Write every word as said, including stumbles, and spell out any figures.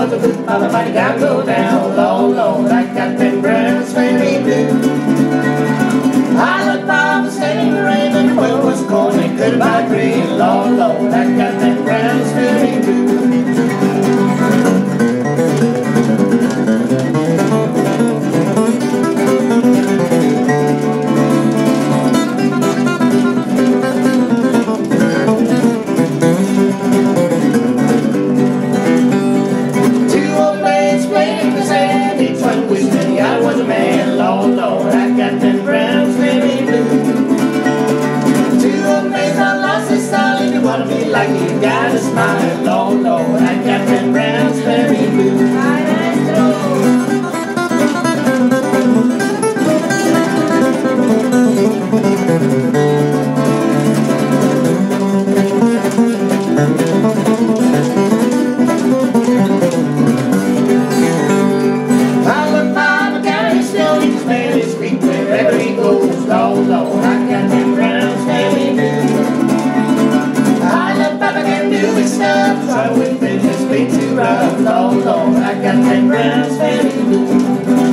was a good mama, mighty gotta go down. Lord, Lord, I got them brown smelly blues. I looked by the same rain and the world was cold and goodbye green. Lord, Lord, I got them brown smelly blues. Like you got a smile, Lord, Lord, I got them brown smelly blues. I look by the guy, he's still in his man, his feet wherever he goes, Lord, Lord, I got them brown smelly blues. Try with me, just be too rough, Lord, Lord, I got them brown smelly blues.